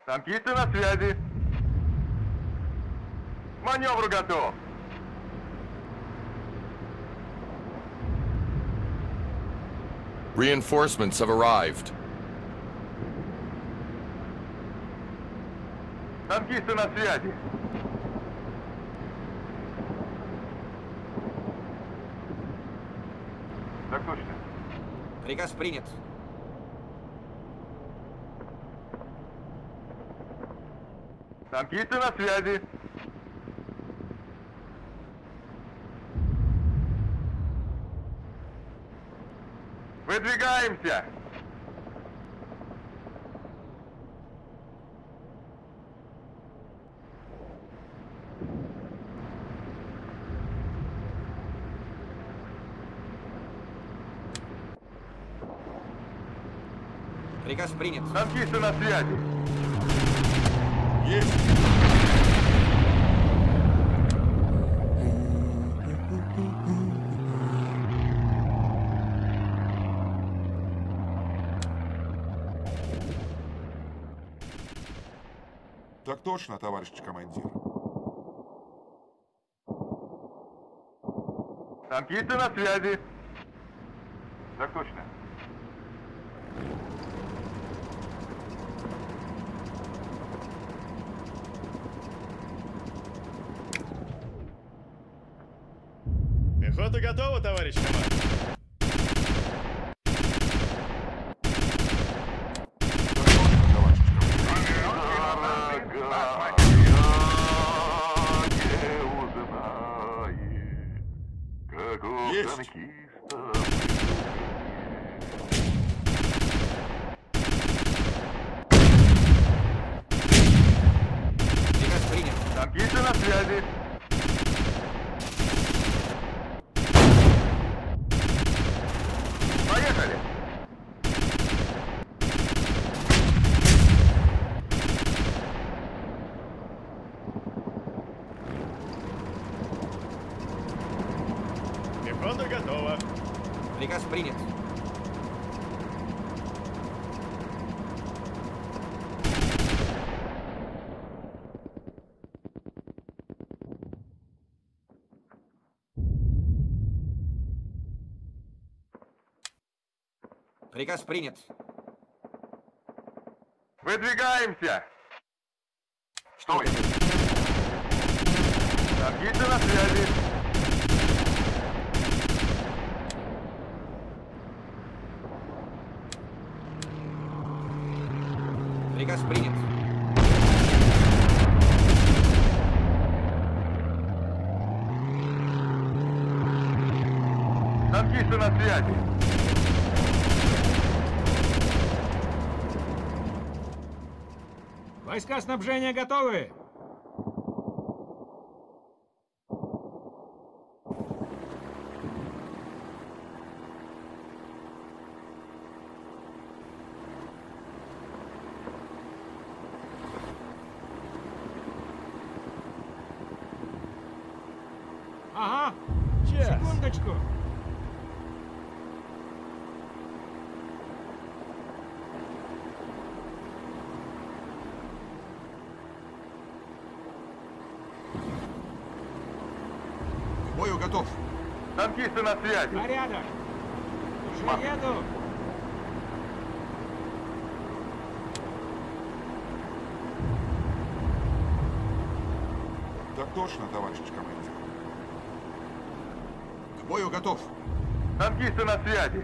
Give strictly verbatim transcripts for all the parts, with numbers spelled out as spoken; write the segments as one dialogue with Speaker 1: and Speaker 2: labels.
Speaker 1: Танкисты на связи. Маневр готов.
Speaker 2: Reinforcements have arrived.
Speaker 1: Танкисты на связи. Так точно.
Speaker 3: Приказ принят.
Speaker 1: Танкисты на связи. Выдвигаемся.
Speaker 3: Приказ принят.
Speaker 1: Танкисты на связи.
Speaker 2: Есть.
Speaker 4: Так точно, товарищ командир.
Speaker 1: Танкисты на связи. Так точно.
Speaker 5: Пехота готова, товарищ командир?
Speaker 4: Есть.
Speaker 3: Приказ принят.
Speaker 1: Танкисты на связи. Поехали.
Speaker 5: Пехота готова.
Speaker 3: Приказ принят. Приказ принят.
Speaker 1: Выдвигаемся. Стой. Танкисты на связи.
Speaker 3: Приказ принят.
Speaker 1: Танкисты на связи.
Speaker 6: Войска снабжения готовы! Ага,
Speaker 5: Час.
Speaker 6: секундочку.
Speaker 2: К бою готов.
Speaker 1: Танкисты на связи.
Speaker 6: Порядок. Уже еду.
Speaker 4: Так точно, товарищ командир.
Speaker 2: К бою готов.
Speaker 1: Танкисты на связи.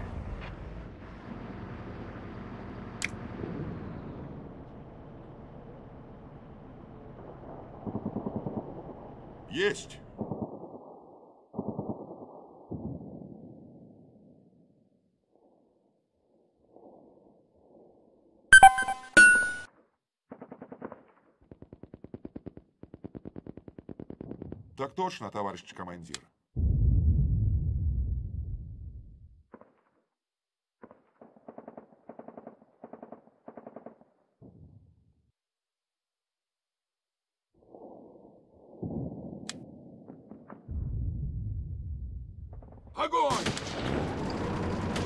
Speaker 4: Есть. Так точно, товарищ командир.
Speaker 2: Огонь!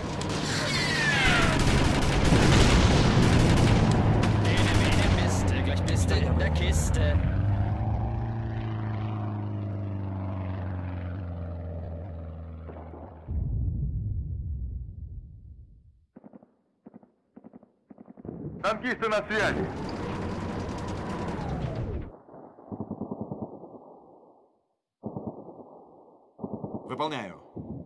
Speaker 7: Bene, bene, Mister
Speaker 1: Танкисты на связи.
Speaker 3: Выполняю.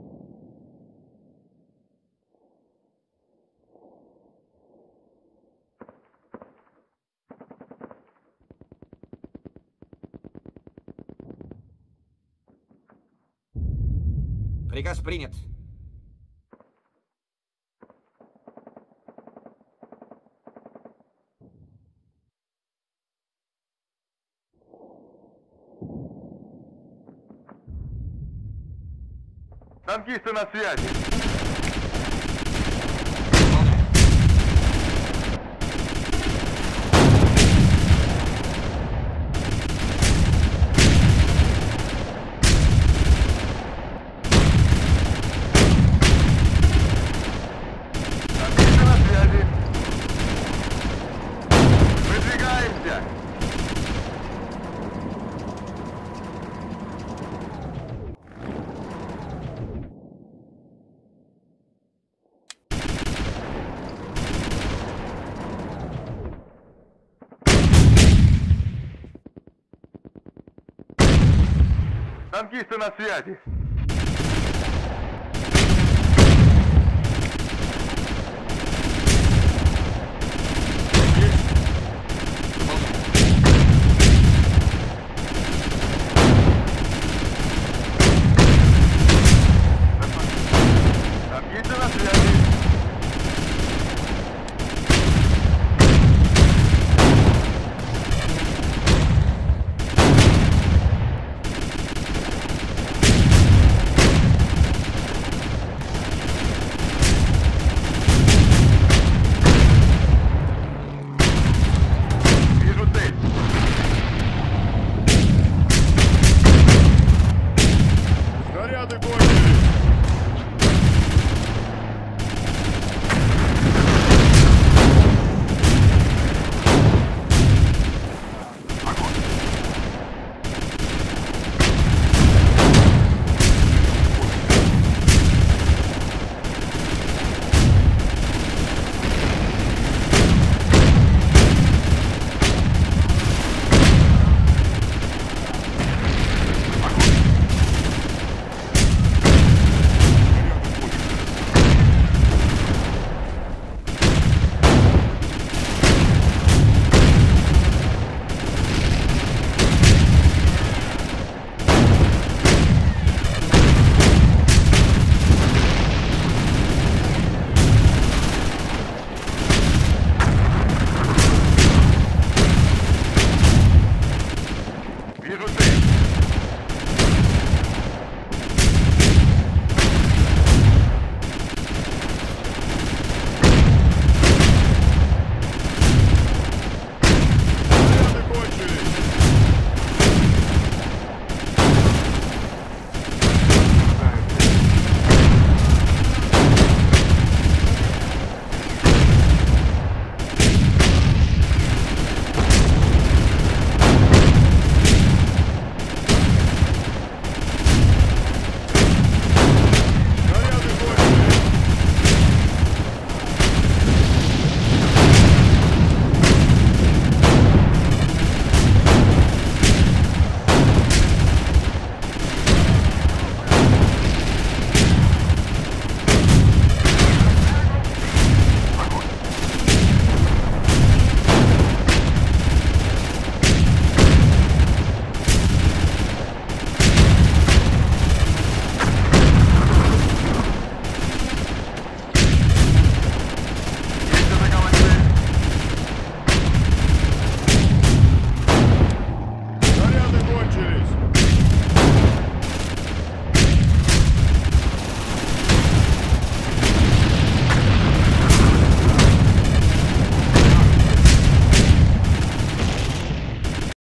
Speaker 3: Приказ принят.
Speaker 1: Танкисты на связи. Танкисты на связи. Выдвигаемся. Танкисты на связи.